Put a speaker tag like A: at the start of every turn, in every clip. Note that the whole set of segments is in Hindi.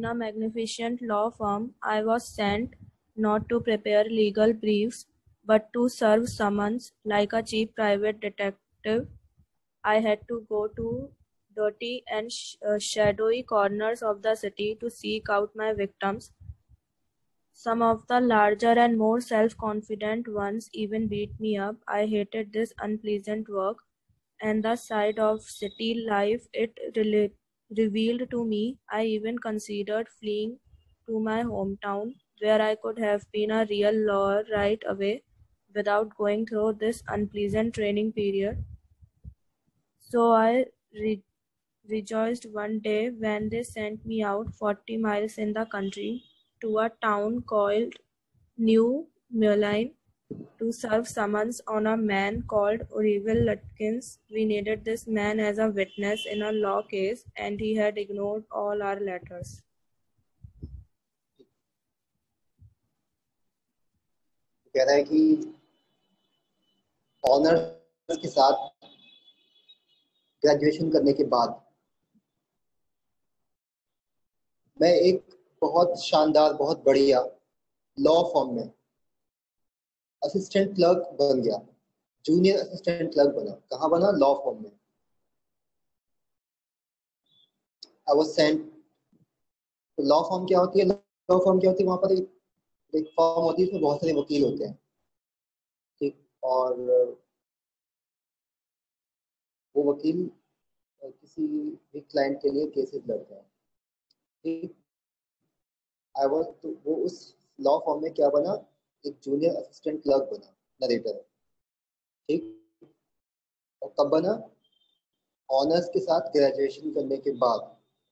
A: In a magnificent law firm, I was sent not to prepare legal briefs, but to serve summons like a cheap private detective. I had to go to dirty and shadowy corners of the city to seek out my victims. Some of the larger and more self-confident ones even beat me up. I hated this unpleasant work, and the side of city life it revealed to me. I even considered fleeing to my hometown, where I could have been a real lawyer right away without going through this unpleasant training period. So I rejoiced one day when they sent me out 40 miles in the country to a town called New Merlin to serve summons on a man called Orville Lutkins. We needed this man as a witness in a law case, and he had ignored all our letters.
B: कह रहा है कि ऑनर्स के साथ ग्रेजुएशन करने के बाद मैं एक बहुत शानदार, बहुत बढ़िया लॉ फर्म में असिस्टेंट क्लर्क बन गया, जूनियर असिस्टेंट क्लर्क बना। कहाँ बना? लॉ फर्म में। I was sent. Law firm क्या होती है? लॉ फर्म क्या होती है? वहां पर एक फर्म होती है, उसमें बहुत सारे वकील होते हैं, ठीक। और वो वकील किसी भी क्लाइंट के लिए केसेस लड़ते हैं, ठीक। आई वाज तो वो उस लॉ फर्म में क्या बना? एक जूनियर असिस्टेंट क्लर्क बना, नरेटर, ठीक। और कब बना? ऑनर्स के साथ ग्रेजुएशन करने के बाद।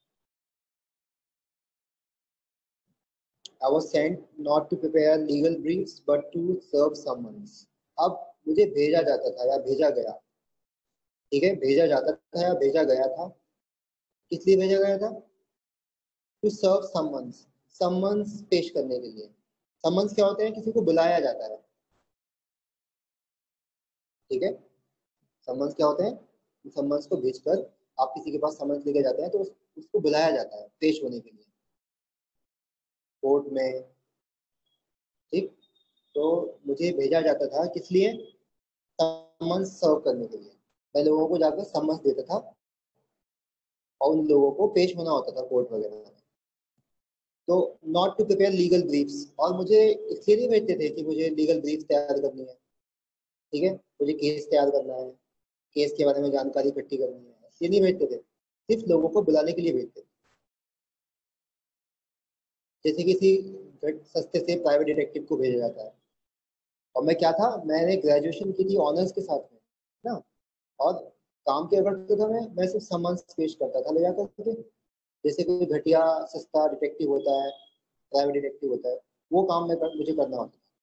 B: I was sent not to prepare legal briefs but to serve summons. अब मुझे भेजा जाता था या भेजा गया, ठीक है, भेजा जाता था या भेजा गया था। किस लिए भेजा गया था? टू सर्व समन्स, समन्स पेश करने के लिए। समन्स क्या होते हैं? किसी को बुलाया जाता है, ठीक है। समन्स क्या होते हैं? समन्स को भेजकर आप किसी के पास समन्स लेके जाते हैं तो उसको बुलाया जाता है पेश होने के लिए कोर्ट में, ठीक। तो मुझे भेजा जाता था किस लिए? समन्स सर्व करने के लिए। मैं लोगों को जाकर समन्स देता था और उन लोगों को पेश होना होता था कोर्ट वगैरह में। तो not to prepare legal briefs, और मुझे इसलिए नहीं भेजते थे कि मुझे लीगल ब्रीफ तैयार करनी है, ठीक है, मुझे केस तैयार करना है, केस के बारे में जानकारी इकट्ठी करनी है, इसलिए नहीं भेजते थे। सिर्फ लोगों को बुलाने के लिए भेजते थे। जैसे किसी सस्ते से प्राइवेट डिटेक्टिव को भेजा जाता है। और मैं क्या था? मैंने ग्रेजुएशन की थी ऑनर्स के साथ में ना, और काम क्या करता था मैं सिर्फ समन्स पेश करता था ले जाकर के। जैसे कोई घटिया सस्ता डिटेक्टिव होता है, प्राइवेट डिटेक्टिव होता है, वो काम मुझे करना होता था।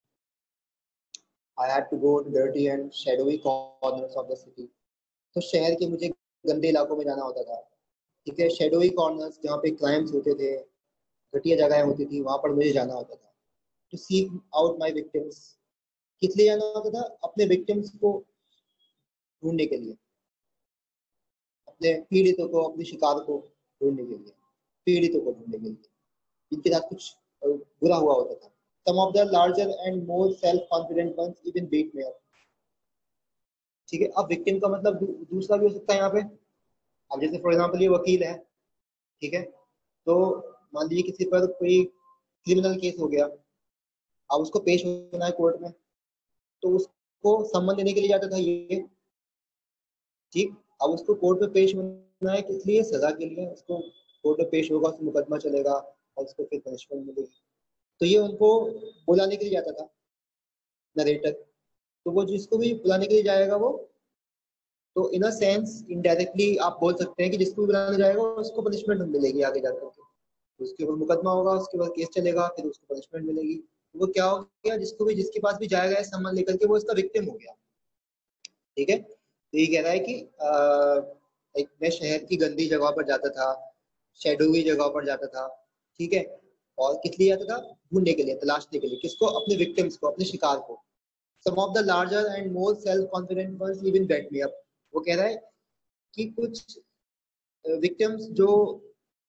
B: I had to go to dirty and shadowy corners of the city. तो शहर के मुझे गंदे इलाकों में जाना होता था, ठीक है। शैडोवी कॉर्नर्स जहाँ पे क्राइम्स होते थे, घटिया जगहें होती थी, वहां पर मुझे जाना होता था to seek out my victims. किस लिए जाना होता था? अपने विक्टिम्स को ढूंढने के लिए, अपने पीड़ितों को, अपने शिकार को ढूंढने के लिए, पीड़ितों को ढूंढने के लिए जिनके साथ कुछ बुरा हुआ होता था। Some of the larger and more self confident ones even beat me up, ठीक है। अब विक्टिम का मतलब दूसरा भी हो सकता है यहाँ पे। अब जैसे फॉर एग्जाम्पल ये वकील है, ठीक है, तो मान लीजिए किसी पर कोई क्रिमिनल केस हो गया, अब उसको पेश होना है कोर्ट में, तो उसको सम्मन देने के लिए जाता था ये, ठीक। अब उसको कोर्ट में पेश होना है किस लिए? सजा के लिए। उसको कोर्ट में पेश होगा, उसको मुकदमा चलेगा और उसको फिर पनिशमेंट मिलेगी। तो ये उनको बुलाने के लिए जाता था नरेटर। तो वो जिसको भी बुलाने के लिए जाएगा वो, तो इन अ सेंस इनडायरेक्टली आप बोल सकते हैं कि जिसको भी बुलाने जाएगा उसको पनिशमेंट मिलेगी आगे जाकर के। उसके ऊपर मुकदमा होगा, उसके बाद केस चलेगा, फिर उसको पनिशमेंट मिलेगी। तो वो क्या हो गया? जिसके पास भी जाएगा सम्मान लेकर के, वो इसका विक्टिम हो गया, ठीक है। तो ये कह रहा है कि मैं शहर की गंदी जगह पर जाता था, शेडोवी जगह पर जाता था, ठीक है। और किस लिए जाता था? ढूंढने के लिए, तलाशने के लिए। किसको? अपने विक्टिम्स को, अपने शिकार को। Some of the larger and more self confident ones even beat me up. वो कह रहा है कि कुछ विक्टिम्स जो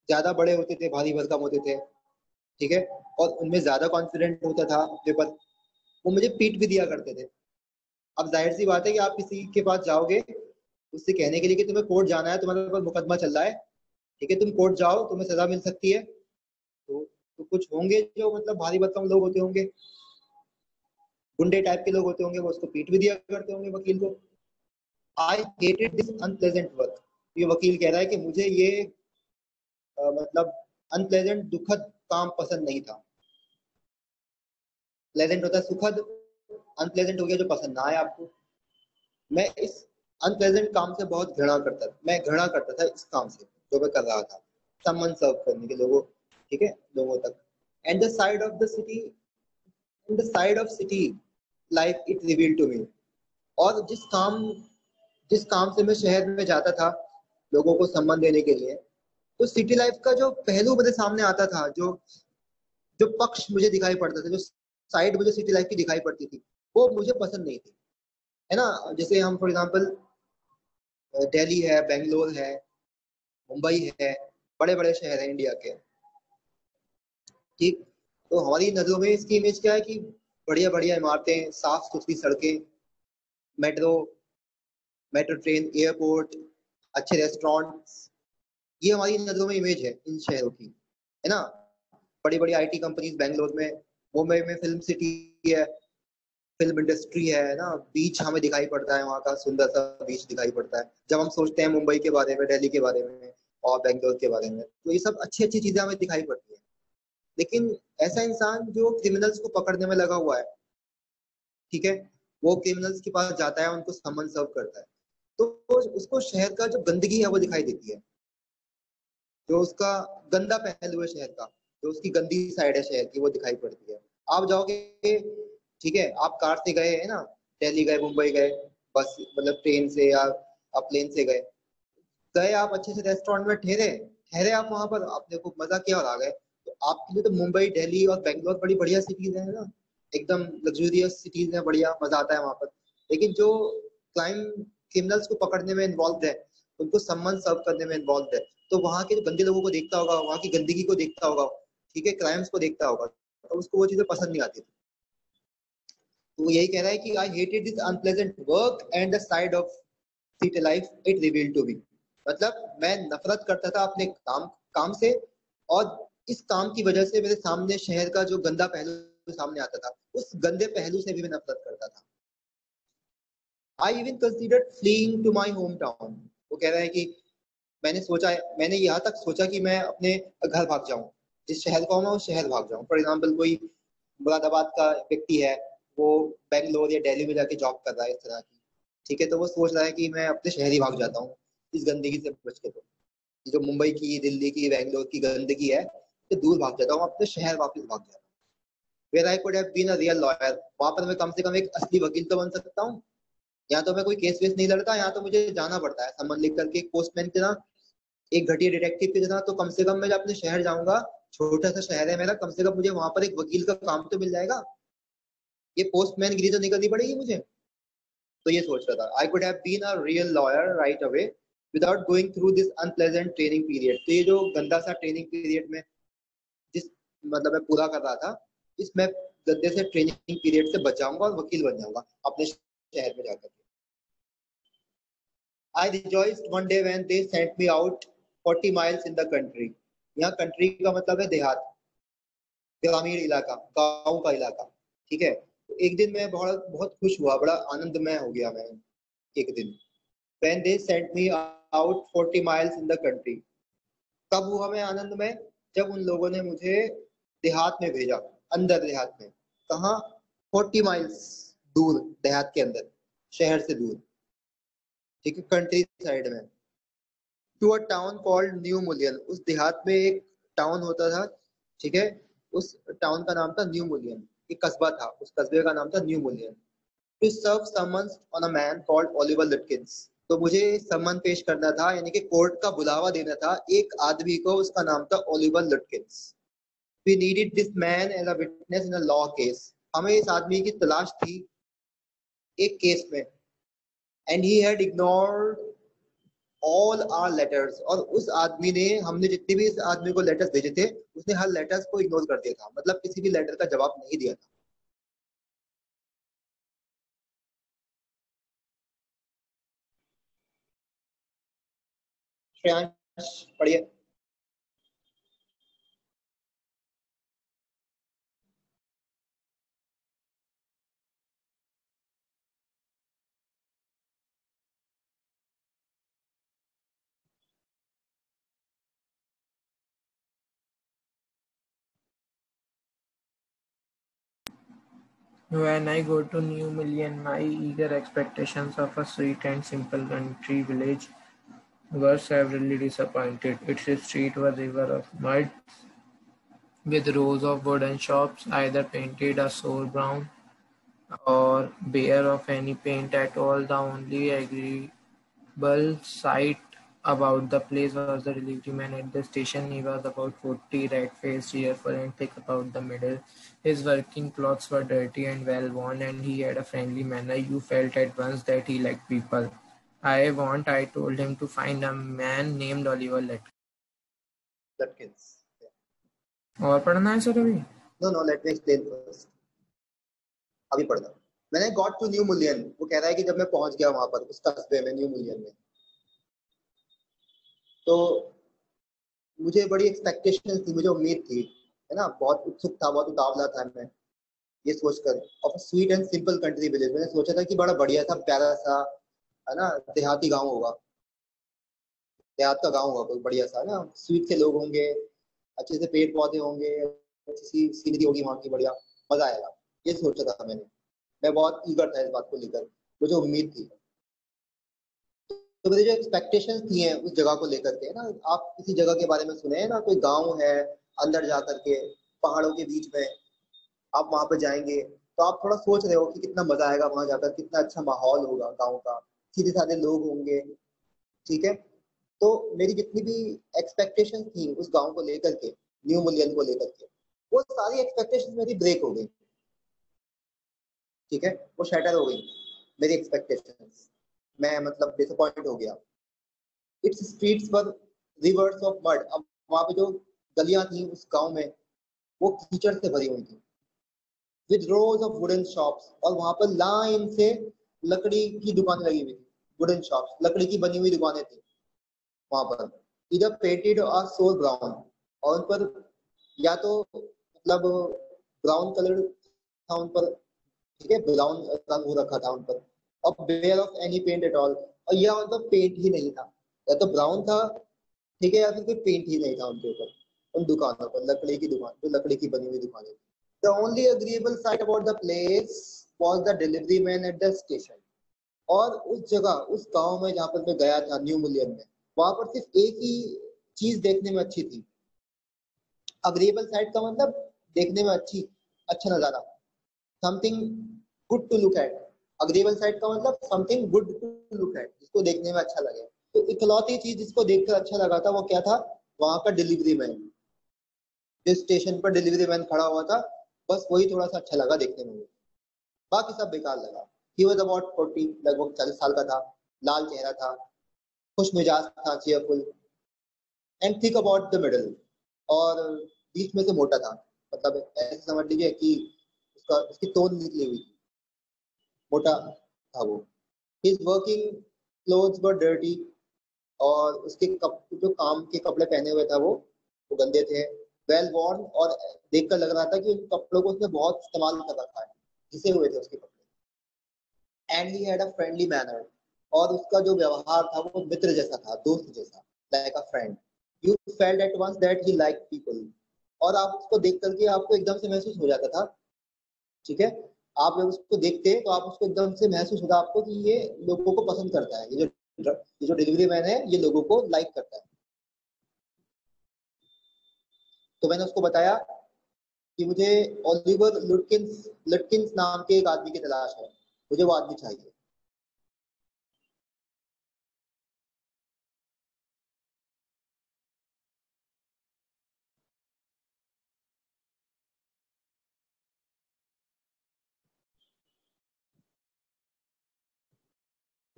B: ज्यादा बड़े होते थे, भारी भरकम होते थे, ठीक है, और उनमें ज्यादा कॉन्फिडेंट होता था अपने पर, वो मुझे पीट भी दिया करते थे। अब जाहिर सी बात है कि आप किसी के पास जाओगे उससे कहने के लिए कि तुम्हें कोर्ट जाना है, तुम्हारे ऊपर मुकदमा चल रहा है, ठीक है, तुम कोर्ट जाओ, तुम्हें सजा मिल सकती है। तो कुछ होंगे जो मतलब भारी भरकम लोग होते होंगे, गुंडे टाइप के लोग होते होंगे, वो उसको पीट भी दिया करते होंगे वकील को। I hated this unpleasant work. ये वकील कह रहा है कि मुझे ये मतलब अनप्लेजेंट दुखद काम पसंद नहीं था। प्लेजेंट होता है सुखद, अनप्लेजेंट हो गया जो पसंद ना आए आपको। मैं इस अनप्लेजेंट काम से बहुत घृणा करता था, मैं घृणा करता था इस काम से जो मैं कर रहा था, सम्मान सर्व करने के लोगों, ठीक है, लोगों तक। And the side of the city, in the side of city life it reveal to me. और जिस काम से मैं शहर में जाता था लोगों को सम्मान देने के लिए, तो सिटी लाइफ का जो पहलू मेरे सामने आता था, जो जो पक्ष मुझे दिखाई पड़ता था, जो साइड मुझे सिटी लाइफ की दिखाई पड़ती थी, वो मुझे पसंद नहीं थी, है ना। जैसे हम फॉर एग्जांपल दिल्ली है, बेंगलोर है, मुंबई है, बड़े बड़े शहर हैं इंडिया के, ठीक। तो हमारी नजरों में इसकी इमेज क्या है कि बढ़िया बढ़िया इमारतें, साफ सुथरी सड़कें, मेट्रो मेट्रो ट्रेन, एयरपोर्ट, अच्छे रेस्टोरेंट्स, ये हमारी नजरों में इमेज है इन शहरों की, है ना। बड़ी बड़ी आईटी कंपनीज बेंगलोर में, मुंबई में फिल्म सिटी है, फिल्म इंडस्ट्री है ना, बीच हमें दिखाई पड़ता है, वहाँ का सुंदर सा बीच दिखाई पड़ता है जब हम सोचते हैं मुंबई के बारे में, दिल्ली के बारे में और बेंगलोर के बारे में। तो ये सब अच्छी अच्छी चीजें हमें दिखाई पड़ती है। लेकिन ऐसा इंसान जो क्रिमिनल्स को पकड़ने में लगा हुआ है, ठीक है, वो क्रिमिनल्स के पास जाता है, उनको समन सर्व करता है, तो उसको शहर का जो गंदगी है वो दिखाई देती है, जो उसका गंदा पहलू है शहर का, जो उसकी गंदी साइड है शहर की, वो दिखाई पड़ती है। आप जाओगे, ठीक है, आप कार से गए है ना, दिल्ली गए, मुंबई गए, बस मतलब ट्रेन से या आप प्लेन से गए, गए आप अच्छे से रेस्टोरेंट में ठहरे, ठहरे आप वहां पर, आपने खूब मजा किया और आ गए। तो आपके लिए तो मुंबई, दिल्ली और बेंगलोर बड़ी बढ़िया सिटीज है ना, एकदम लग्जूरियस सिटीज है, बढ़िया मजा आता है वहां पर। लेकिन जो क्राइम क्रिमिनल्स को पकड़ने में इन्वॉल्व है, उनको सम्मान सर्व करने में इन्वॉल्व है, तो वहां के जो गंदे लोगों को देखता होगा, वहां की गंदगी को देखता होगा, ठीक है, क्राइम्स को देखता होगा, तो उसको वो चीजें पसंद नहीं आती थी। तो वो यही कह रहा है कि I hated this unpleasant work and the side of city life it revealed to be. मतलब मैं नफरत करता था अपने काम काम से, और इस काम की वजह से मेरे सामने शहर का जो गंदा पहलू सामने आता था, उस गंदे पहलू से भी मैं नफरत करता था। I even considered fleeing to my home town. वो कह रहा है कि मैंने यहाँ तक सोचा कि मैं अपने घर भाग जाऊं, जिस शहर का हूं मैं उस शहर भाग जाऊं। फॉर एग्जाम्पल कोई मुरादाबाद का व्यक्ति है, वो बेंगलोर या दिल्ली में जाके जॉब कर रहा है इस तरह की, ठीक है, तो वो सोच रहा है कि मैं अपने शहर ही भाग जाता हूँ इस गंदगी से बच के। तो ये जो मुंबई की, दिल्ली की, बेंगलोर की गंदगी है, तो दूर भाग जाता हूँ, अपने शहर वापस भाग जाता हूँ। Where I could have been a real lawyer, वहां पर मैं कम से कम एक असली वकील तो बन सकता हूँ। यहाँ तो मैं कोई केस वेस नहीं लड़ता, यहाँ तो मुझे जाना पड़ता है सम्मान लिख करके, एक पोस्टमैन की तरह, एक घटिया डिटेक्टिव की तरह। तो कम से कम मैं जब अपने शहर जाऊंगा, छोटा सा शहर है मेरा, कम से कम मुझे वहां पर एक वकील का काम तो मिल जाएगा, ये पोस्टमैन गिरी तो निकलनी पड़ेगी मुझे। तो ये सोच रहा था, I could have been a real lawyer right away without going through this unpleasant training period. तो ये जो गंदा सा ट्रेनिंग पीरियड में जिस मतलब मैं पूरा कर रहा था, इसमें गंदे से ट्रेनिंग पीरियड से बच जाऊंगा और वकील बन जाऊंगा अपने शहर में जाकर। I rejoiced one day when they sent me out 40 miles in the country। यहाँ कंट्री का मतलब है देहात, ग्रामीण इलाका, गांव का इलाका, ठीक है। तो एक दिन मैं बहुत बहुत खुश हुआ, बड़ा आनंदमय हो गया मैं एक दिन। When they sent me out 40 miles in the country। कब हुआ मैं आनंदमय? जब उन लोगों ने मुझे देहात में भेजा, अंदर देहात में। कहाँ? 40 माइल्स दूर, देहात के अंदर, शहर से दूर, ठीक है, कंट्री साइड में, to a town called New Mullion. उस देहात में एक टाउन होता था, ठीक है, उस टाउन का नाम था न्यू मुलियन। एक कस्बा था, उस कस्बे का नाम था New Mullion. To serve summons on a man called Oliver Litkins. तो मुझे समन पेश करना था, यानी कि कोर्ट का बुलावा देना था एक आदमी को, उसका नाम था Oliver Litkins. We needed this man as a witness in a law case. हमें इस आदमी की तलाश थी एक केस में। And he had ignored all our letters, और उस आदमी ने, हमने जितने भी इस आदमी को लेटर्स भेजे थे, उसने हर लेटर्स को इग्नोर कर दिया था, मतलब किसी भी लेटर का जवाब नहीं दिया था। श्रेयांश पढ़िए।
C: When I go to New Million, my eager expectations of a sweet and simple country village were severely disappointed. Its streets were river of mud, with rows of wooden shops, either painted a sore brown or bare of any paint at all. The only agreeable sight about the place was the delivery man at the station. He was about 40, red-faced, cheerful, and thick about the middle. His working clothes were dirty and well-worn, and he had a friendly manner. You felt at once that he liked people. I told him, to find a man named Oliver
B: लटकिंस।
C: और पढ़ना है सर अभी?
B: No no, let me explain first. अभी पढ़ना। मैंने गॉट टू न्यू मिलियन, वो कह रहा है कि जब मैं पहुंच गया वहां पर उस कस्बे में, न्यू मिलियन में, तो मुझे बड़ी एक्सपेक्टेशन थी, मुझे उम्मीद थी, है ना, बहुत उत्सुक था, बहुत उतावला था मैं ये सोचकर। और sweet and simple country village, मैंने सोचा था कि बड़ा बढ़िया सा, प्यारा सा, है ना, देहाती गांव होगा, देहात का गांव होगा कोई बढ़िया सा ना, स्वीट से लोग होंगे, अच्छे से पेड़ पौधे होंगे, अच्छी सी सीनरी होगी वहां की, बढ़िया मजा आएगा, ये सोचा था मैंने। मैं बहुत ईगर था इस बात को लेकर, मुझे उम्मीद थी। तो मेरी जो एक्सपेक्टेशंस थी हैं उस जगह को लेकर के ना, आप किसी जगह के बारे में सुने हैं ना, कोई गांव है अंदर जा करके पहाड़ों के बीच में, आप वहां पर जाएंगे तो आप थोड़ा सोच रहे हो कि कितना मजा आएगा वहां जाकर, कितना अच्छा माहौल होगा गाँव का, सीधे साधे लोग होंगे, ठीक है। तो मेरी जितनी भी एक्सपेक्टेशन थी उस गांव को लेकर के, न्यू मिलियन को लेकर के, वो सारी एक्सपेक्टेशन मेरी ब्रेक हो गई, ठीक है, वो शैटर हो गई मेरी एक्सपेक्टेशंस। मैं मतलब डिसअपॉइंट हो गया। इट्स स्ट्रीट्स पर रिवर्स ऑफ मड, अब वहां पे जो गलियां थी उस गांव में वो कीचड़ से भरी हुई थी, with rows of wooden shops, और वहां पर लाइन से लकड़ी की दुकानें लगी हुई थी, वुडन शॉप्स, लकड़ी की बनी हुई दुकानें थी वहां पर, इधर पेंटेड और सोल ब्राउन, और उन पर या तो मतलब ब्राउन कलर था उन पर, ठीक है, ब्राउन रंग हो रखा था उन पर, और bare of any paint at all, और यह मतलब पेंट ही नहीं था, या तो ब्राउन था, ठीक है, या फिर कोई पेंट ही नहीं था उनके ऊपर, उन दुकानों पर, लकड़ी की दुकान, जो लकड़ी की बनी हुई दुकानें। The only agreeable sight about the place was the delivery man at the station, और उस जगह, उस गांव में जहां पर मैं गया था न्यू मिलियन में, वहां पर सिर्फ एक ही चीज देखने में अच्छी थी। अग्रीएबल साइट का मतलब देखने में अच्छी, अच्छा नजारा, something good to look at. Agreeable sight का मतलब something good to look at, जिसको देखने में अच्छा लगे। तो इकलौती चीज जिसको देखकर अच्छा लगा था वो क्या था, वहां का डिलीवरी मैन, जिस स्टेशन पर डिलीवरी मैन खड़ा हुआ था, बस वही थोड़ा सा अच्छा लगा देखने में, बाकी सब बेकार लगा। ही वॉज अबाउट 40, लगभग 40 साल का था, लाल चेहरा था, खुश मिजाज था, cheerful, and thick about the middle, और बीच में से मोटा था, मतलब ऐसे समझ लीजिए कि उसका, उसकी तोंद निकली हुई थी, मोटा था वो। His working clothes were dirty, और उसके जो काम के कपड़े पहने हुए था वो गंदे थे। वेल वॉर्न, और देखकर लग रहा था कि उन कपड़ों को उसने बहुत इस्तेमाल कर रखा है, घिसे हुए थे उसके कपड़े। And he had a friendly manner, और उसका जो व्यवहार था वो मित्र जैसा था, दोस्त जैसा, like a friend. You felt at once that he like people, और आप उसको देख करके आपको एकदम से महसूस हो जाता था, ठीक है, आप जब उसको देखते हैं तो आप उसको एकदम से महसूस होता आपको कि ये लोगों को पसंद करता है, ये जो डिलीवरी मैन है ये लोगों को लाइक करता है। तो मैंने उसको बताया कि मुझे ओलिवर लुटकिंस लटकिंस नाम के एक आदमी की तलाश है, मुझे वो आदमी चाहिए।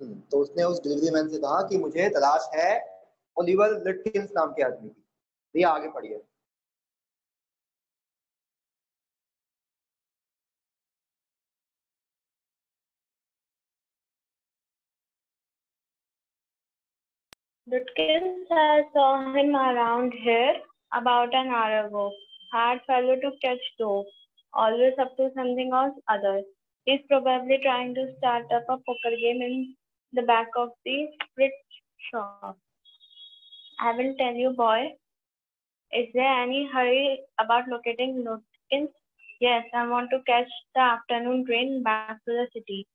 B: तो उसने उस डिलीवरी मैन से कहा कि मुझे तलाश है ओलिवर लिटकिंस नाम के आदमी की। ये आगे पढ़िए।
A: Lutkins, I saw him around here about an hour ago. Hard fellow to catch though. Always up to something or other. He's probably trying to start up a poker game in the back of the fridge shop. I will tell you, boy. Is there any hurry about locating Lutkins? Yes, I want to catch the afternoon train back to the city.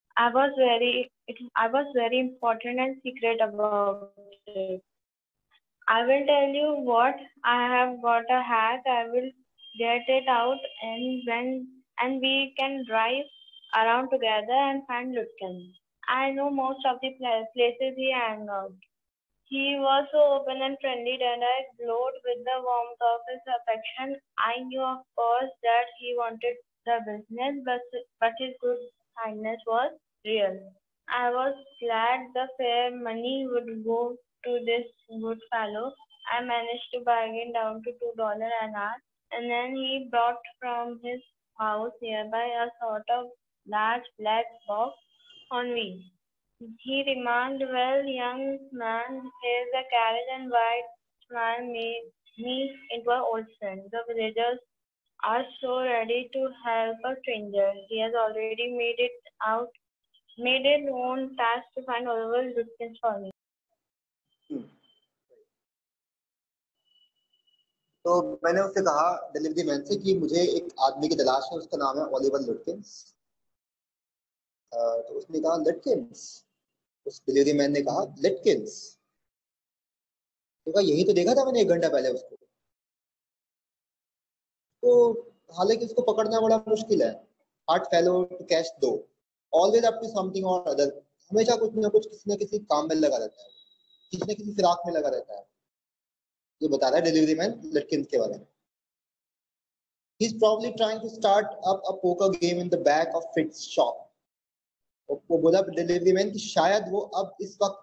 A: I was very important and secret about it. I will tell you what, I have got a hack. I will get it out and we can drive around together and find Lutkin. I know most of the places he hangs out. He was so open and friendly that I glowed with the warmth of his affection. I knew, of course, that he wanted the business, but his good kindness was real. I was glad the fair money would go to this good fellow. I managed to bargain down to $2 an hour, and then he brought from his house nearby a sort of large black box on wheels. He remarked, "Well, young man, here's a carriage," and white smile made me into an old friend. The villagers are so ready to help a stranger. He has already made it own task to find Oliver Lutkins for me.
B: तो मैंने उससे कहा डिलीवरी मैन से कि मुझे एक आदमी की तलाश है, उसका नाम है ओलिवर लिटकिंस। तो उसने कहा लिटकिंस। उस डिलीवरी मैन ने कहा लिटकिंस। तो कहा यही तो देखा था मैंने 1 घंटा पहले उसको। तो हालांकि उसको पकड़ना बड़ा मुश्किल है। Hard fellow to catch though, always up to something or other. हमेशा कुछ ना कुछ किसी न किसी काम में लगा रहता है, किसी न किसी फिराक में लगा रहता है। ये बता रहा है डिलीवरी मैन लिटकिंस के बारे में। He's probably trying to start up a poker game in the back of Fritz's shop. वो बोला डिलीवरी मैन कि शायद वो अब इस वक्त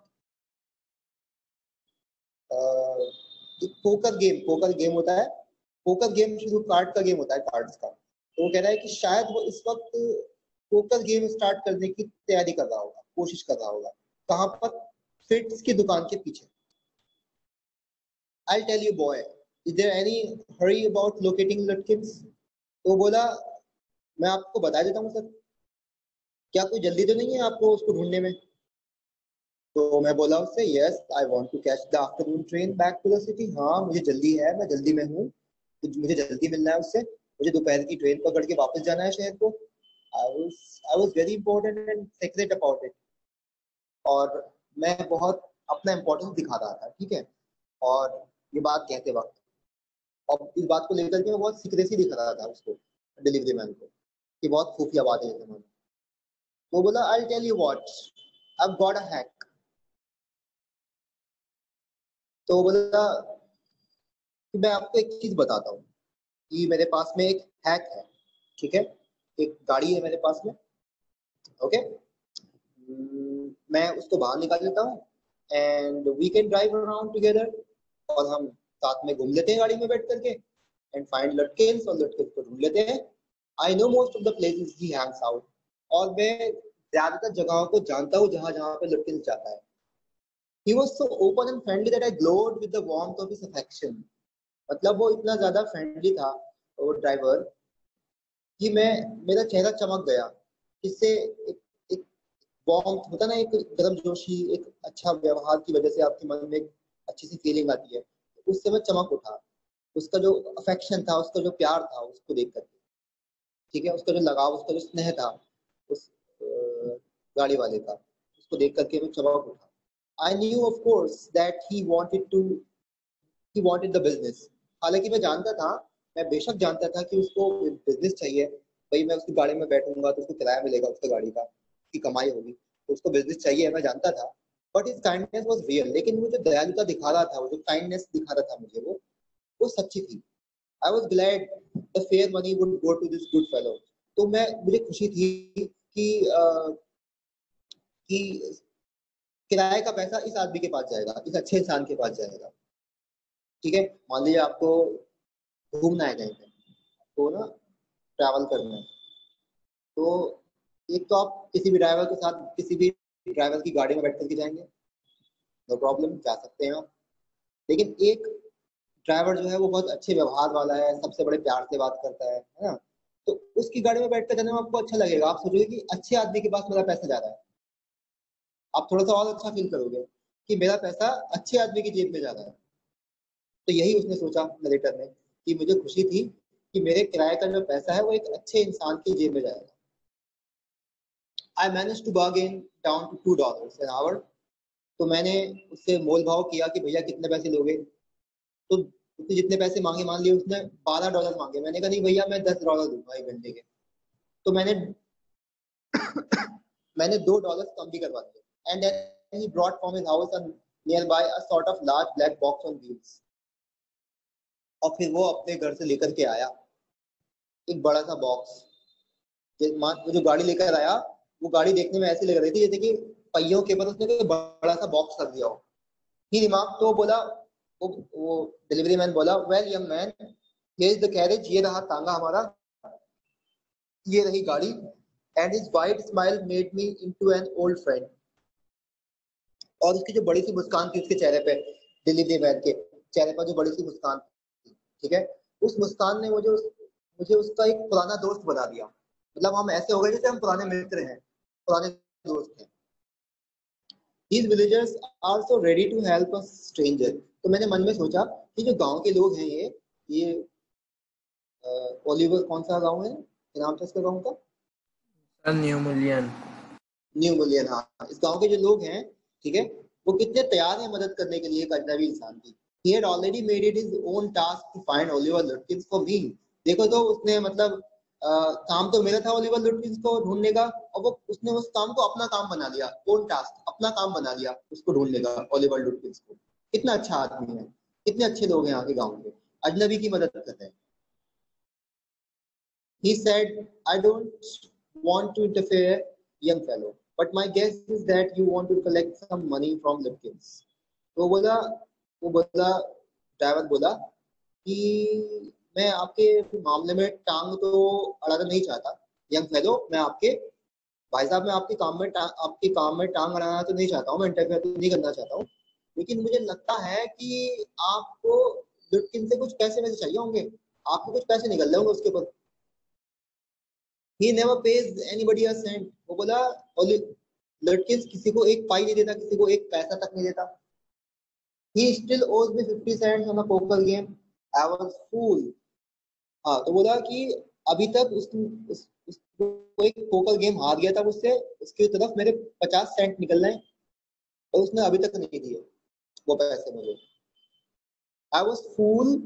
B: एक पोकर गेम होता है। पोकर गेम शुरू कार्ड का गेम होता है, कार्ड्स का। तो वो कह रहा है कि शायद वो इस वक्त पोकर गेम स्टार्ट करने की तैयारी कर रहा होगा, कोशिश कर रहा होगा। कहाँ पर? फिट्स की दुकान के पीछे। I'll tell you, boy. Is there any hurry about locating Lutkins? तो बोला मैं आपको बता देता हूँ सर, क्या कोई जल्दी तो नहीं है आपको उसको ढूंढने में? तो मैं बोला उससे yes, I want to catch the afternoon train back to the city. हाँ मुझे जल्दी है, मैं जल्दी में हूँ, मुझे जल्दी मिलना है उससे। मुझे दोपहर की ट्रेन पकड़ के वापस जाना है शहर को। I was very important and secret about it. और मैं बहुत अपना इम्पोर्टेंस दिखा रहा था, ठीक है। और ये बात कहते वक्त, और इस बात को लेकर के मैं बहुत सीक्रेसी दिखा रहा था उसको, डिलीवरी मैन को, कि बहुत खुफिया बातें हैं मैंने। तो बोला I tell you what, I got a hack. तो बोला कि मैं आपको एक चीज बताता हूँ कि मेरे पास में एक हैक है, ठीक है। एक गाड़ी है मेरे पास में, ओके। मैं उसको बाहर निकाल लेता हूँ and we can drive around together, और हम साथ में घूम लेते हैं गाड़ी में बैठ करके, एंड फाइंड लटकेन्स, और लटकेन्स को ढूंढ लेते हैं। I know most of the places he hangs out, और मैं ज्यादातर जगहों को जानता हूँ जहाँ जहाँ पे लटकेन्स जाता है। He was so open and friendly that I glowed with the warmth of his affection. मतलब वो इतना ज्यादा फ्रेंडली था वो ड्राइवर कि मेरा चेहरा चमक गया। इससे एक वार्मथ होता ना, एक गर्मजोशी, एक अच्छा व्यवहार की वजह से आपके मन में एक अच्छी सी फीलिंग आती है। उससे मैं चमक उठा। उसका जो अफेक्शन था, उसका जो प्यार था, उसको देख करके, ठीक है, उसका जो लगाव, उसका जो स्नेह था उस गाड़ी वाले का, उसको देख करके मैं चमक उठा। I knew of course that he wanted the business. हालांकि मैं जानता था, मैं बेशक जानता था कि उसको बिजनेस चाहिए। भाई मैं उसकी गाड़ी में बैठूंगा तो उसको किराया मिलेगा, उसकी गाड़ी का, उसकी कमाई होगी, तो उसको बिजनेस चाहिए, मैं जानता था। But his kindness was real. लेकिन वो जो दयालुता दिखा रहा था, वो जो काइंडनेस दिखा रहा था मुझे, वो सच्ची थी। I was glad the fare money would go to this good fellow. तो मुझे खुशी थी कि किराए का पैसा इस आदमी के पास जाएगा, इस अच्छे इंसान के पास जाएगा। ठीक है, मान लीजिए आपको घूमना है कहीं पे, तो ना ट्रैवल करना है, तो एक तो आप किसी भी ड्राइवर के साथ, किसी भी ड्राइवर की गाड़ी में बैठ करके जाएंगे, नो प्रॉब्लम, जा सकते हैं आप। लेकिन एक ड्राइवर जो है वो बहुत अच्छे व्यवहार वाला है, सबसे बड़े प्यार से बात करता है ना, तो उसकी गाड़ी में बैठ कर जाने में आपको अच्छा लगेगा। आप सोचोगे कि अच्छे आदमी के पास मेरा पैसा जा रहा है, आप थोड़ा सा और अच्छा फील करोगे कि मेरा पैसा अच्छे आदमी की जेब में जा रहा है। तो यही उसने सोचा नरेटर ने, कि मुझे खुशी थी कि मेरे किराए का जो पैसा है वो एक अच्छे इंसान की जेब में जाएगा। I manage to bargain down to $2 an hour। तो मैंने उससे मोल भाव किया कि भैया कितने पैसे लोगे। तो उसने जितने पैसे मांगे, मान लिए उसने $12 मांगे, मैंने कहा नहीं भैया मैं $10 दूंगा 1 घंटे के। तो मैंने मैंने $2 कम भी करवा दिए। And then he brought from his house nearby a sort of large black box on wheels. और फिर वो अपने घर से लेकर के आया एक बड़ा सा बॉक्स। वो जो गाड़ी लेकर आया, वो गाड़ी देखने में ऐसी लग रही थी जैसे कि पहियों के ऊपर उसने कोई बड़ा सा बॉक्स रख दिया हो। ही रिमार्क, तो बोला, वो डिलीवरी मैन बोला, well young man, here is the carriage, ये रहा तांगा हमारा, ये रही गाड़ी। And his wide smile made me into an old friend. और उसकी जो बड़ी सी मुस्कान थी उसके चेहरे पे, डिलीवरी मैन के चेहरे पर जो बड़ी सी मुस्कान थी, ठीक है, उस मुस्कान ने मुझे उसका एक पुराना दोस्त बना दिया। मतलब हम ऐसे हो गए जैसे हम पुराने मित्र हैं, पुराने दोस्त हैं। These villagers are so ready to help a stranger। तो मैंने मन में सोचा कि जो गांव के लोग हैं, ये ओलिवर, कौन सा गांव है, क्या नाम था इसका गांव का?
C: New million.
B: न्यू मिलियन, हाँ। इस गांव के जो लोग हैं, ठीक है, वो कितने तैयार हैं मदद करने के लिए एक अजनबी इंसान की। He had already made it his own task to find Oliver Lutkins for me। देखो तो उसने मतलब काम तो मेरा था ओलिवर लुटकिंस को ढूंढने का, और वो उसने उस काम को अपना काम बना लिया, ओन टास्क, अपना काम बना लिया उसको ढूंढने का, ओलिवर लुटकिंस को। कितना अच्छा आदमी है, कितने अच्छे लोग हैं यहाँ के गाँव के, अजनबी की मदद करते हैं। He said, I don't want to interfere, young fellow, but my guess is that you want to collect some money from Lipkins। तो वो बोला ड्राइवर बोला कि मैं आपके मामले में टांग तो अड़ाना नहीं चाहता, यंग फेलो, मैं आपके भाई साहब, मैं आपके काम में टांग अड़ाना तो नहीं चाहता हूँ, मैं इंटरफेयर तो नहीं करना चाहता हूँ। लेकिन मुझे लगता है कि आपको लिप्किन से कुछ पैसे वैसे चाहिए होंगे, आपको कुछ पैसे निकल रहे होंगे उसके ऊपर। He never pays anybody a cent। वो बोला, लड़किन किसी को एक पाई नहीं देता, किसी को एक पैसा तक नहीं देता। He still owes me 50 cents on a poker game। I was fool। हाँ, तो बोला कि अभी तक उसको एक पोकर गेम हार गया था मुझसे, उसकी तरफ मेरे 50 सेंट निकल रहे हैं, और उसने अभी तक नहीं दिए वो पैसे मुझे। I was fool।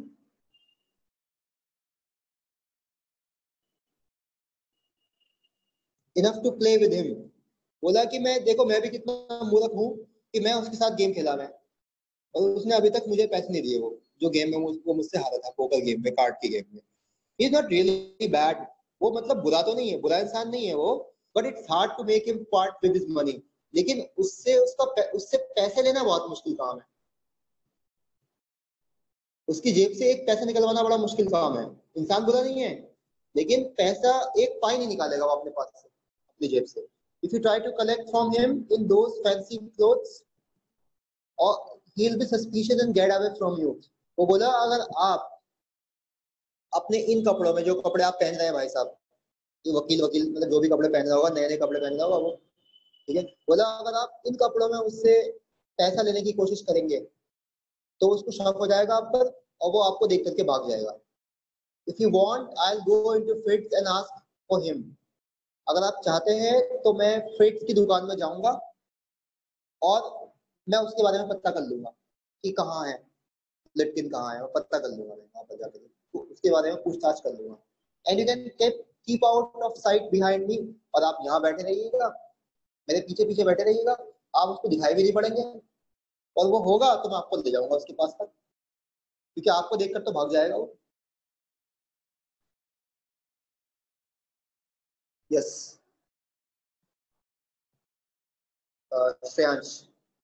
B: Enough to play with him। बोला कि मैं, देखो मैं भी कितना मूर्ख हूँ कि मैं उसके साथ गेम खेला मैं, और उसने अभी तक मुझे पैसे नहीं दिए, वो जो गेम में वो मुझसे हारा था, पोकर गेम में, कार्ड की गेम में। He is not really bad. वो मतलब बुरा तो नहीं है, बुरा इंसान नहीं है वो, but it's hard to make him part with his money. लेकिन उससे पैसे लेना बहुत मुश्किल काम है, उसकी जेब से एक पैसा निकलवाना बड़ा मुश्किल काम है। इंसान बुरा नहीं है, लेकिन पैसा एक पाई नहीं निकालेगा वो अपने पास से, अपनी जेब से। If you try to collect from him in those fancy clothes, और he will be suspicious and get away from you. वो बोला, अगर आप अपने इन कपड़ों में, जो कपड़े आप पहन रहे हैं भाई साहब, जो वकील वकील मतलब जो भी कपड़े पहन रहा होगा, नए नए कपड़े पहन रहा होगा वो, ठीक है, बोला अगर आप इन कपड़ों में उससे पैसा लेने की कोशिश करेंगे तो उसको शक हो जाएगा आप पर, और वो आपको देख करके भाग जाएगा। If you want, I will go into Fritz and ask for him. अगर आप चाहते हैं तो मैं फ्रिट्ज की दुकान में जाऊंगा और मैं उसके बारे में पता कर लूंगा कि कहाँ है लिटकिन, कहाँ है, और पता कर लूंगा मैं वहां पर जाकर, तो उसके बारे में पूछताछ कर लूंगा। And you can keep out of sight behind me. और आप यहाँ बैठे रहिएगा, मेरे पीछे पीछे बैठे रहिएगा, आप उसको दिखाई भी नहीं पड़ेंगे, और वो होगा तो मैं आपको ले जाऊंगा उसके पास तक, क्योंकि आपको देखकर तो भाग जाएगा वो। यस, श्रेयांश।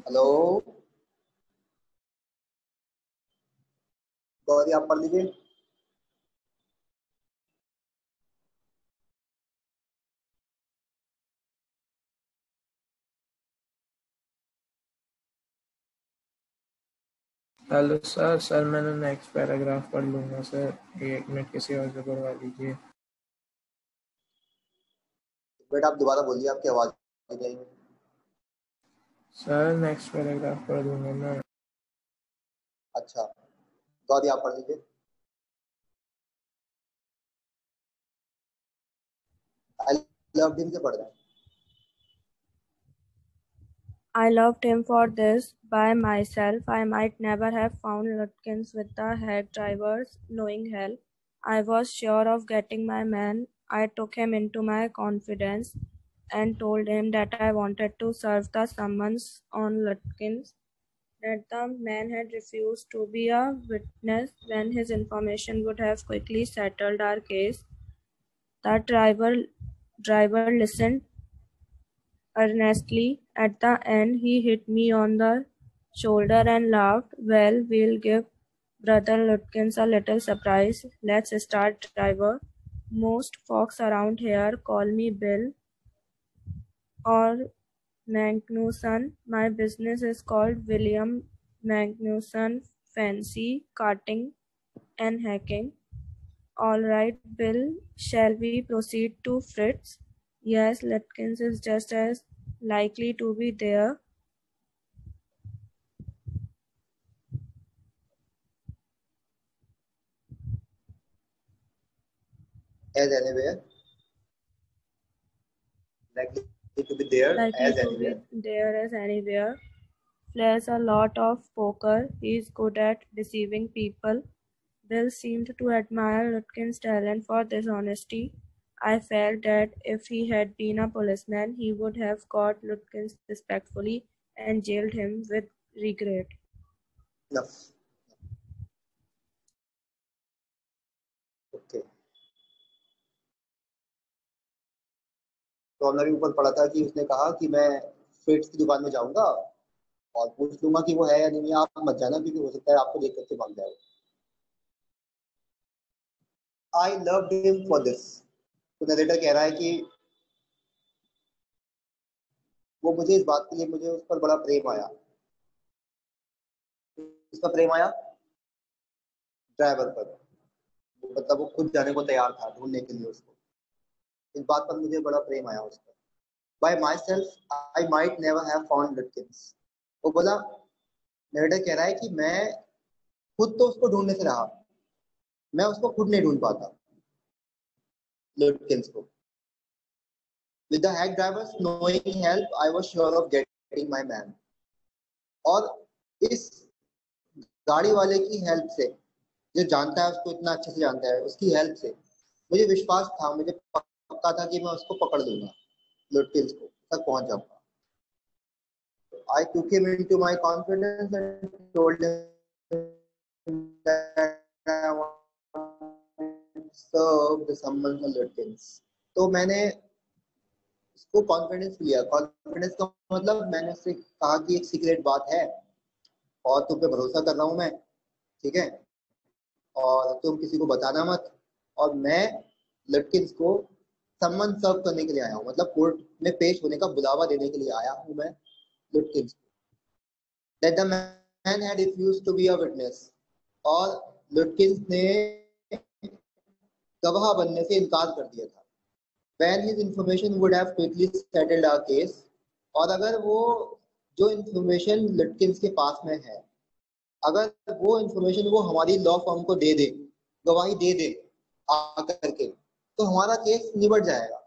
B: हेलो गौरी, आप पढ़ लीजिए।
C: Hello sir. सर मैंने नेक्स्ट पैराग्राफ पढ़ लूँगा सर, 1 मिनट किसी और से पढ़वा लीजिए।
B: बेटा आप दोबारा बोलिए, आपकी आवाज नहीं आई।
C: सर नेक्स्ट पैराग्राफ पढ़ लूँगा मैं।
B: अच्छा गौरी, आप पढ़ लीजिए। आई लव हिम से पढ़ रहे हैं।
A: I loved him for this. By myself, I might never have found Lutkins with the hack driver's knowing help. I was sure of getting my man. I took him into my confidence and told him that I wanted to serve the summons on Lutkins, that the man had refused to be a witness when his information would have quickly settled our case. The driver listened earnestly. At the end, he hit me on the shoulder and laughed. Well, we'll give Brother Lutkins a little surprise. Let's start, driver. Most folks around here call me Bill or Magnuson. My business is called William Magnuson Fancy Carting and Hacking. All right, Bill, shall we proceed to Fritz? Yes, Lutkins is just as likely to be there.
B: As anywhere, likely to be there
A: Likely
B: as
A: to
B: anywhere.
A: be there as anywhere. Plays a lot of poker. He's good at deceiving people. Bill seemed to admire Lutkins' talent for dishonesty. I felt that if he had been a policeman, he would have caught Lutkins respectfully and jailed him with regret.
B: Enough. Okay, तो हमने भी ऊपर पढ़ा था कि उसने कहा कि मैं फ्रिट्स की दुकान में जाऊंगा और पूछ लूंगा कि वो है या नहीं है, आप मत जाना क्योंकि हो सकता है आपको देख करके भाग जाए। I love him for this. तो नरेटर कह रहा है कि वो मुझे इस बात के लिए, मुझे उस पर बड़ा प्रेम आया। उसका प्रेम आया ड्राइवर पर, मतलब वो खुद जाने को तैयार था ढूंढने के लिए उसको। इस बात पर मुझे बड़ा प्रेम आया उस पर। By myself I might never have found Lutkins. वो बोला, नरेटर कह रहा है कि मैं खुद तो उसको ढूंढने से रहा, मैं उसको खुद नहीं ढूंढ पाता लुटकिंस को। With the hack driver's knowing help, I was sure of getting my man. और इस गाड़ी वाले की हेल्प से, जो जानता है उसको इतना अच्छे से जानता है, उसकी हेल्प से मुझे विश्वास था, मुझे पक्का था कि मैं उसको पकड़ लूंगा, लुटकिंस को तक पहुंच जाऊंगा। I took him into my confidence and told him that I want to serve the summons on Lutkins. तो मैंने उसको कॉन्फिडेंस लिया। कॉन्फिडेंस का मतलब मैंने उससे कहा कि एक सीक्रेट बात है और तुम पे भरोसा कर रहा हूं मैं, ठीक है, और तुम किसी को बताना मत, और मैं लटकिंस को सम्मन सर्व करने के लिए आया हूँ, मतलब कोर्ट में पेश होने का बुलावा देने के लिए आया हूँ मैं लटकिंस को। That the man had refused to be a witness, और लटकिंस ने गवाह बनने से इनकार कर दिया था। When his information would have quickly settled our case, और अगर वो जो इंफॉर्मेशन लटकिंस के पास में है, अगर वो इंफॉर्मेशन वो हमारी लॉ फर्म को दे दे, गवाही दे दे आकर के, तो हमारा केस निबट जाएगा।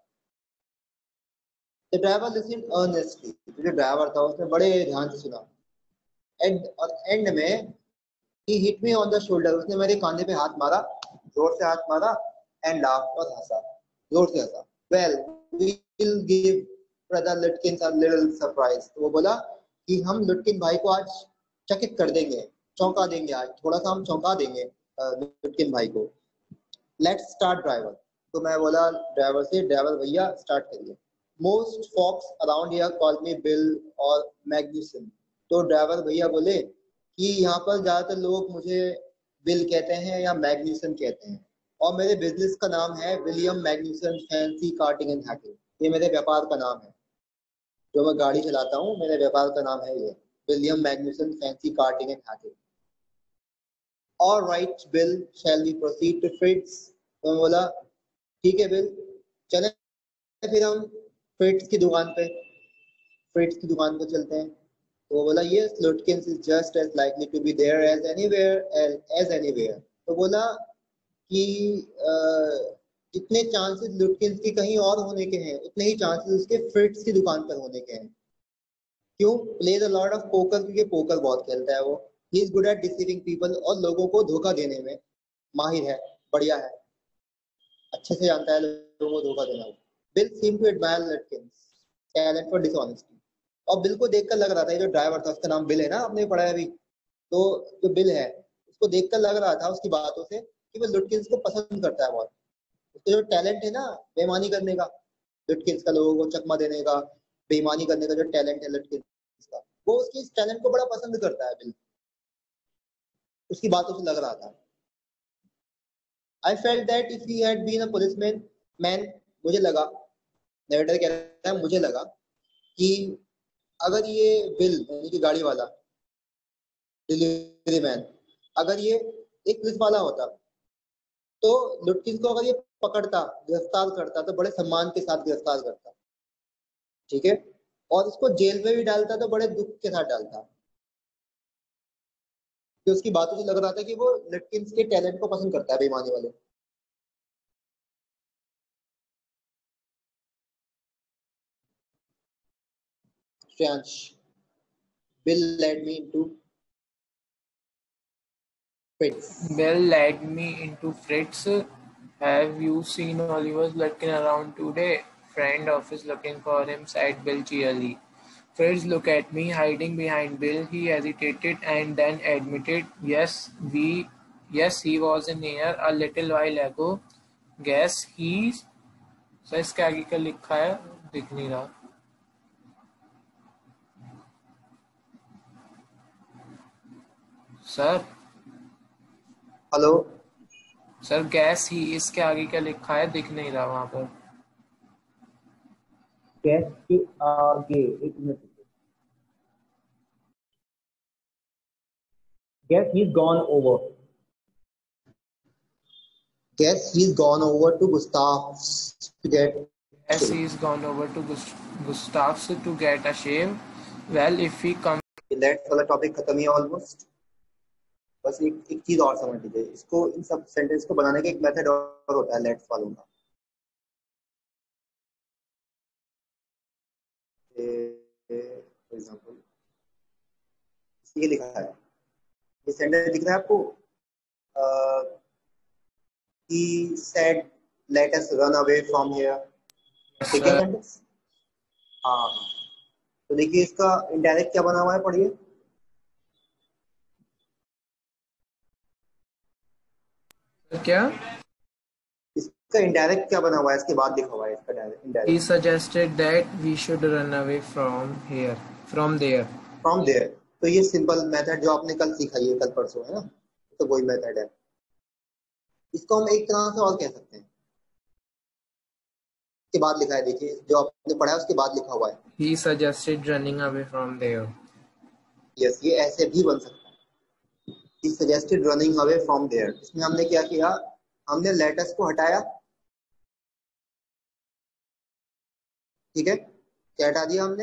B: The driver listened earnestly. जो ड्राइवर था उसने बड़े ध्यान से सुना। और एंड में he hit me on the shoulder, उसने मेरे कांधे पे हाथ मारा, जोर से हाथ मारा, and laughed, और हंसा, जोर से हंसा। Well, we'll give brother Lutkins a little surprise. तो वो बोला कि हम लुटकिन भाई को आज चकित कर देंगे, चौंका देंगे, आज थोड़ा सा हम चौंका देंगे लुटकिन भाई को। Let's start, driver. तो मैं बोला ड्राइवर से, ड्राइवर भैया स्टार्ट करिए। Most folks around here call me Bill or Magnuson. तो ड्राइवर भैया बोले कि यहाँ पर ज्यादातर लोग मुझे बिल कहते हैं या मैग्न्यूसन कहते हैं, और मेरे बिजनेस का नाम है William Magnuson fancy carting and hacking. ये मेरे व्यापार का नाम है, जो मैं गाड़ी चलाता हूँ मेरे व्यापार का नाम है ये, William Magnuson fancy carting and hacking. और right Bill, shall we proceed to Fritz. तो मैं बोला ठीक है बिल, चले फिर हम फ्रिट्स की दुकान पे, फ्रिट्स की दुकान पे चलते हैं। तो वो बोला yes, Lutkins is just as likely to be there as anywhere, as anywhere. तो बोला कि जितने चांसेस लुटकिंस के कहीं और होने के हैं उतने ही चांसेस उसके फ्रिट्स की दुकान पर होने के हैं। क्यों? Plays a lot of poker, क्योंकि पोकर बहुत खेलता है वो। He is good at deceiving people, और लोगों को धोखा देने में माहिर है, बढ़िया है, अच्छे से जानता है लोगों को धोखा देना। Bill seem to admire Lutkins talent for dishonesty. और बिल को देखकर लग रहा था, ये जो ड्राइवर था उसका नाम बिल है ना, आपने पढ़ा है अभी, तो जो बिल है उसको देखकर लग रहा था उसकी बातों से कि वो लुटकिंस को पसंद करता है बहुत। उसका जो टैलेंट है ना बेईमानी करने का, लुटकिंस का लोगों को चकमा देने का, बेईमानी करने का जो टैलेंट है लुटकिंस का, वो उसकी इस टैलेंट को बड़ा पसंद करता है बिल, उसकी बातों से लग रहा था। I felt that if he had been a policeman man, मुझे लगा, नरेटर कह रहा है मुझे लगा कि अगर ये बिल यानी कि गाड़ी वाला डिलीवरी मैन, अगर ये एक पुलिस वाला होता तो लुटकिंस को अगर ये पकड़ता, गिरफ्तार करता, तो बड़े सम्मान के साथ गिरफ्तार करता, ठीक है, और इसको जेल में भी डालता तो बड़े दुख के साथ डालता। कि उसकी बातों से लग रहा था कि वो लुटकिंस के टैलेंट को पसंद करता है, बेईमानी वाले। Shreyansh, Bill led me into Fritz.
C: Bill led me into Fritz. Have you seen Oliver's lurking around today? Friend of his looking for him, said Bill cheerily. Fritz looked at me, hiding behind Bill. He hesitated and then admitted, yes, he was in here a little while ago. Guess he's... sir इसके आगे क्या लिखा है दिख नहीं रहा सर।
B: हेलो
C: सर गैस ही इसके आगे क्या लिखा है दिख नहीं रहा वहां पर।
B: गैस के आगे एक minute, guess he's gone over, guess he's gone over to Gustav's to get
C: Yes,
B: shave.
C: he's gone over to Gustav's to get a shave. Well, if he comes...
B: let's वाला टॉपिक खत्म ही है ऑलमोस्ट। बस एक चीज और समझ लीजिए, इसको इन सब सेंटेंस को बनाने का एक मेथड और होता है लेट्स वालों का। फॉर एग्जांपल ये लिखा है, ये सेंटेंस दिख रहा है आपको, he said let us run away from here, ठीक है सेंटेंस। हाँ, तो देखिए इसका इनडायरेक्ट क्या बना हुआ है, पढ़िए।
C: क्या?
B: इसका इनडायरेक्ट क्या बना हुआ है, इसके बाद लिखा हुआ है इसका direct indirect.
C: He suggested that we should run away from here, from there.
B: From there, तो ये सिंपल मेथड जो आपने कल सीखा, ये कल परसों है ना, तो वही मेथड है। इसको हम एक तरह से और कह सकते हैं, के बाद लिखा है, देखिए जो आपने पढ़ा है उसके बाद लिखा हुआ है।
C: He suggested running away from there.
B: Yes, ये ऐसे भी बन सकता है, he suggested running away from there। इसमें हमने क्या किया, हमने लेटस को हटाया, ठीक है, क्या हटा दिया हमने,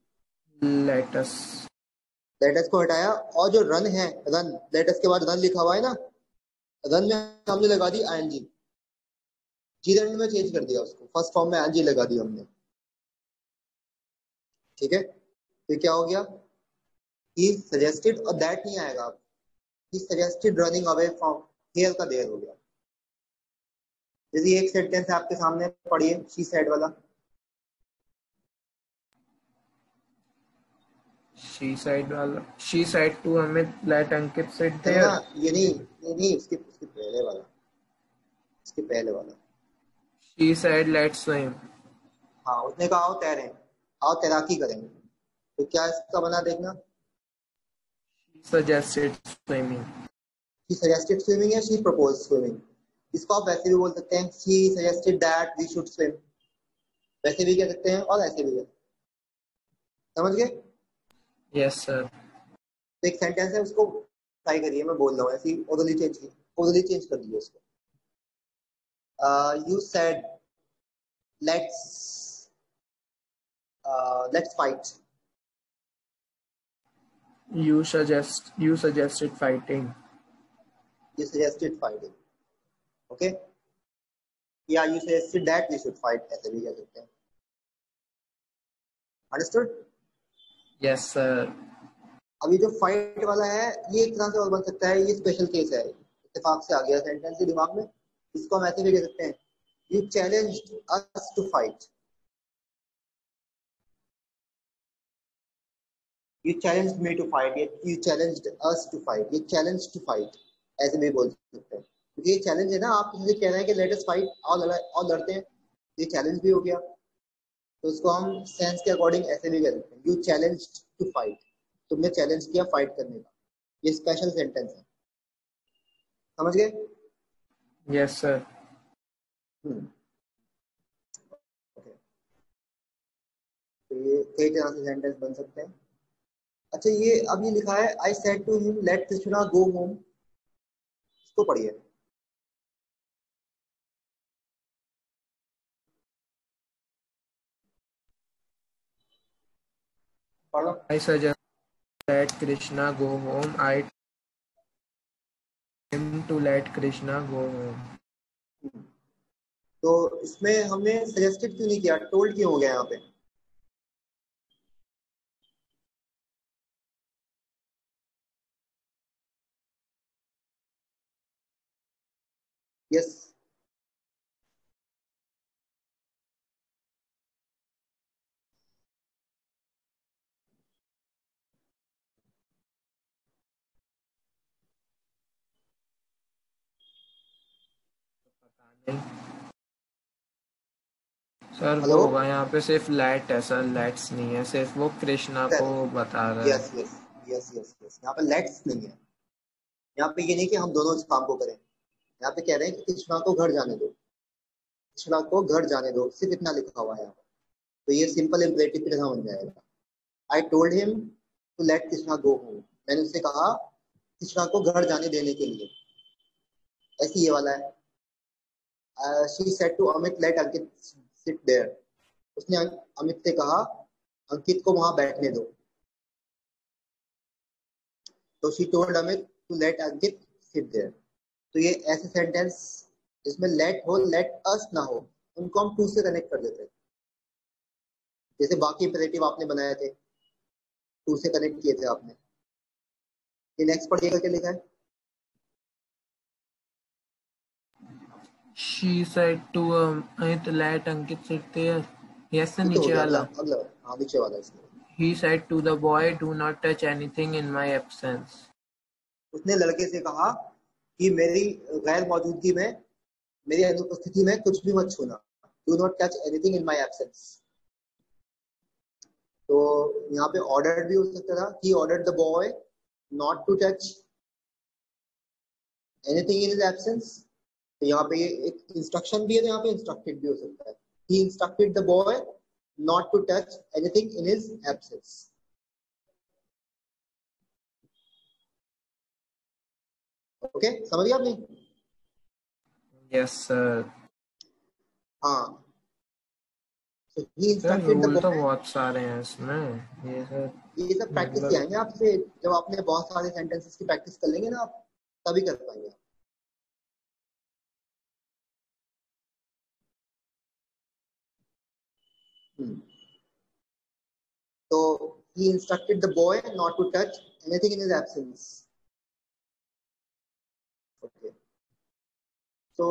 B: लेटस को हटाया, और जो रन है, रन, लेटस के बाद रन लिखा हुआ है ना, रन में हमने लगा दी आईएनजी, जीरेंड में चेंज कर दिया उसको, फर्स्ट फॉर्म में आईएनजी लगा दी हमने, ठीक है। तो क्या हो गया, he suggested, और दैट नहीं आएगा, he suggested running away from here का देयर हो गया। जैसे एक सेंटेंस है आपके सामने, पढ़िए, she said वाला।
C: She said to Amit, let Ankit sit there.
B: ये नहीं, उसके पहले वाला, इसके पहले वाला।
C: She said let's swim.
B: हाँ, उसने कहा आओ तैरें, आओ तैराकी करेंगे। तो क्या इसका बना देखना,
C: suggested swimming.
B: She suggested swimming या she proposed swimming. इसको आप वैसे भी बोल सकते हैं, she suggested that we should swim. वैसे भी कह सकते हैं और ऐसे भी कह सकते हैं। समझ गए?
C: Yes, sir.
B: तो एक सेंटेंस है, उसको ट्राई करिए, मैं बोल रहा हूँ ऐसे ही ओरली चेंज कर दीजिए उसको। You said let's fight.
C: You suggested fighting.
B: You suggested fighting. Okay? Yeah, you suggested that we should fight. ऐसे भी कह सकते हैं। Understood?
C: Yes, sir.
B: अभी जो फाइट वाला है ये एक तरह से और बन सकता है, ये स्पेशल केस है, इत्तेफाक से आ गया सेंटेंस के दिमाग में। इसको हम ऐसे भी कह सकते हैं, you challenged us to fight. You challenged me to fight, you challenged us to fight, ये चैलेंज टू फाइट ऐसे भी बोल सकते हैं, क्योंकि ये चैलेंज है ना, आप किसी से कह रहे हैं कि लेट अस फाइट, और लड़ते हैं, ये चैलेंज भी हो गया। तो उसको हम सेंस के अकॉर्डिंग ऐसे भी कह सकते हैं, यू चैलेंज्ड टू फाइट, तुमने चैलेंज किया फाइट करने का। ये स्पेशल सेंटेंस है, समझ गए?
C: Yes, sir.
B: ओके, तो ये कई तरह से सेंटेंस बन सकते हैं। अच्छा, ये अब ये लिखा है I said to him let Krishna go home, इसको पढ़िए। पढ़ो।
C: I suggest let Krishna go home. I told him to let Krishna go home.
B: तो इसमें हमने सजेस्टेड क्यों नहीं किया, टोल्ड क्यों हो गया यहाँ पे? यस,
C: सर वो होगा यहाँ पे सिर्फ लेट है सर, लेट्स नहीं है, सिर्फ वो कृष्णा को बता रहा है।
B: Yes yes yes yes yes, यहाँ पे लेट्स नहीं है, यहाँ पे ये नहीं कि हम दोनों इस काम को करें, यहाँ पे कह रहे हैं कि कृष्णा को घर जाने दो, कृष्णा को घर जाने दो, सिर्फ इतना लिखा हुआ है यहाँ पे। तो ये सिंपल इम्परेटिव की तरह बन जाएगा, I told him to let Krishna go home, मैंने उससे कहा कृष्णा को घर जाने देने के लिए। ऐसे ये वाला है, she said to Amit let Ankit sit there, उसने अमित से कहा अंकित को वहां बैठने दो। तो she told Amit to let Ankit sit there. तो ये ऐसे सेंटेंस जिसमें लेट हो, लेट अस ना हो, उनको हम टू से कनेक्ट कर देते हैं। जैसे बाकी इम्पेरेटिव आपने बनाए थे, टू से कनेक्ट किए थे आपने। ये नेक्स्ट पढ़िएगा क्या लिखा है?
C: She said to Amit let Ankit sit there. Yes, sir,
B: तो
C: नीचे वाला।
B: अगला हाँ, नीचे वाला इसमें।
C: He said to the boy, do not touch anything in my absence.
B: उसने लड़के से कहा कि मेरी गैर मौजूदगी में, मेरी अनुपस्थिति में कुछ भी मत छूना। Do not touch anything in my absence. तो यहाँ पे ऑर्डर भी हो सकता था, he ordered the boy not to touch anything in his absence. तो यहाँ पे एक इंस्ट्रक्शन भी है, तो यहाँ पे इंस्ट्रक्टेड भी हो सकता है, he instructed the boy not to touch anything in his absence. Okay, समझ गया आपने?
C: Yes, sir.
B: हाँ, so he instructed the
C: rule तो
B: boy।
C: बहुत सारे हैं इसमें,
B: ये सब प्रैक्टिस से आएंगे आपसे, जब आपने बहुत सारे सेंटेंसेस की प्रैक्टिस कर लेंगे ना आप, तभी कर पाएंगे। तो he instructed the boy not to touch anything in his absence. Okay. तो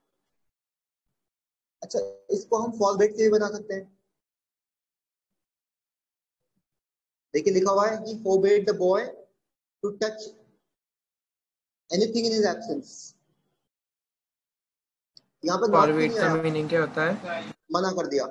B: अच्छा, इसको हम फॉरवर्ड से भी बना सकते हैं। देखिए लिखा हुआ है he forbade the boy to touch anything in his absence. यहाँ पर नॉट नहीं आया,
C: मीनिंग क्या होता है?
B: मना कर दिया,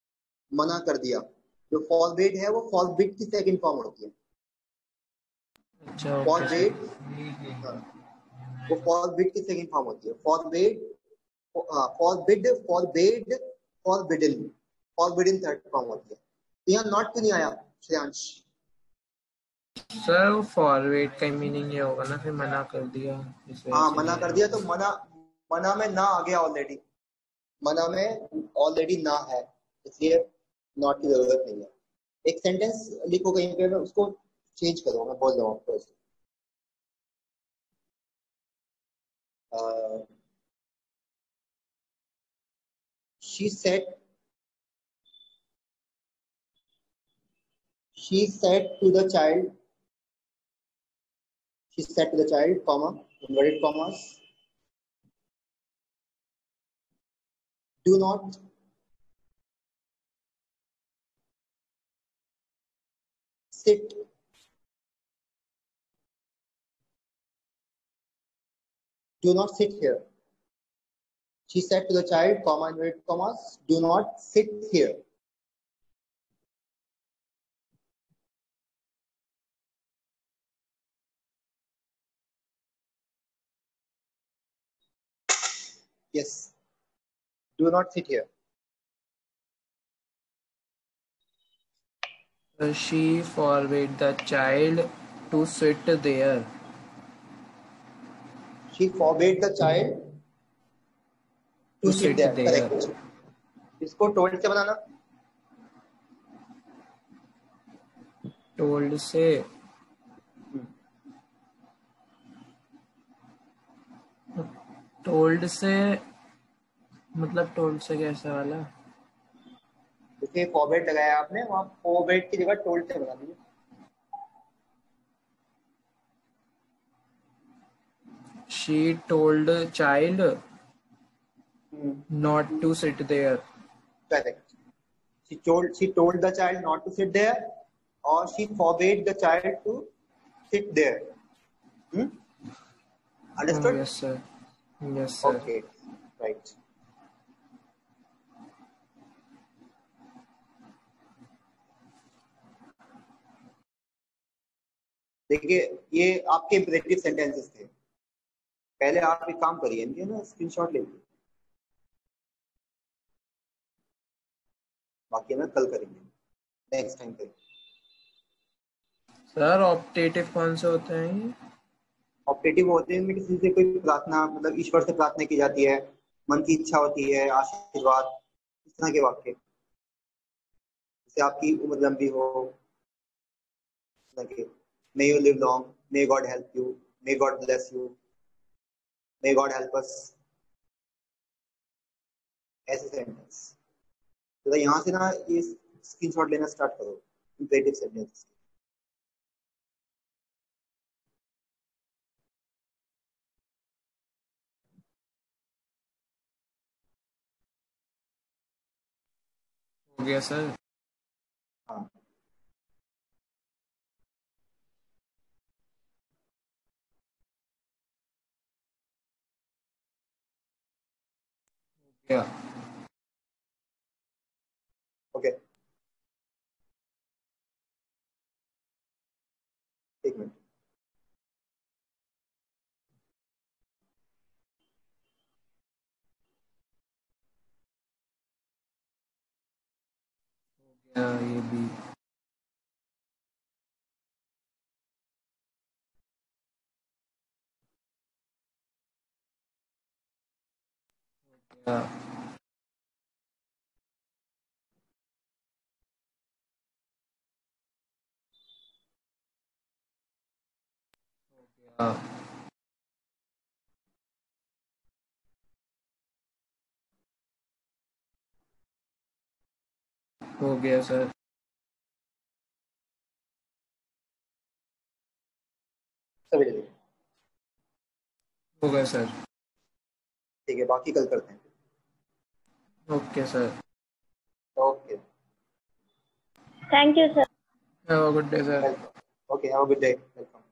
B: मना कर दिया। जो फॉरबिड है वो फॉरबिड की सेकंड फॉर्म होती है,
C: अच्छा ओके सर।
B: फॉरबिड, वो फॉरबिड की सेकंड फॉर्म होती है, forbid, forbid, forbade, forbidden, forbidden third form होती है। तो यहाँ नॉट क्यों नहीं आया श्रेयांश?
C: सर फॉरवर्ड का मीनिंग ये होगा ना, फिर मना कर दिया इस वजह
B: हाँ
C: से
B: मना
C: नहीं
B: कर
C: आया
B: दिया, तो
C: होगा।
B: मना, मना में ना आ गया ऑलरेडी, मना में ऑलरेडी ना है, इसलिए नॉट की जरूरत नहीं है। एक सेंटेंस लिखो कहीं पे, मैं उसको चेंज करो, मैं बोल रहा हूँ आपको। she said she said to the child, she said to the child, comma, inverted commas, do not sit, do not sit here. She said to the child, comma, inverted commas, do not sit here. Yes, do not sit here.
C: She forbade the child to sit there.
B: She forbade the child to sit there. Correct. इसको told से बनाना,
C: told से told से मतलब told से कैसा वाला?
B: देखिए forbade लगाया आपने, वहाँ forbade की जगह told से बना दीजिए।
C: She told the child not to sit there.
B: Correct. She told the child not to sit there, or she forbade the child to sit there. Understood?
C: Oh, yes sir. Yes sir.
B: Okay, right. देखिए ये आपके इंपेरेटिव सेंटेंसेस थे। पहले आप एक काम करिए, इनके ना स्क्रीनशॉट ले लीजिए, बाकी ना कल करेंगे, नेक्स्ट टाइम पे।
C: सर ऑप्टेटिव कौन से होते हैं?
B: ऑप्टेटिव होते हैं इनमें किसी से कोई प्रार्थना, मतलब ईश्वर से प्रार्थना की जाती है, मन की इच्छा होती है, आशीर्वाद, इस तरह के वाक्य, जैसे आपकी उम्र लंबी हो, may you live long, may God help you, may God bless you, may God help us, ऐसे सेंटेंस। तो यहाँ से ना ये स्क्रीनशॉट लेना स्टार्ट करो इंपेरेटिव सेंटेंस।
C: हो गया सर।
B: हाँ
C: क्या?
B: ओके, एक मिनट।
C: ये भी क्या? हो गया सर।
B: सभी जगह
C: हो गया सर।
B: ठीक है, बाकी कल करते हैं।
C: Okay sir.
B: Okay,
D: Thank you, sir.
C: Have a good day sir.
B: Welcome. Okay, have a good day, welcome.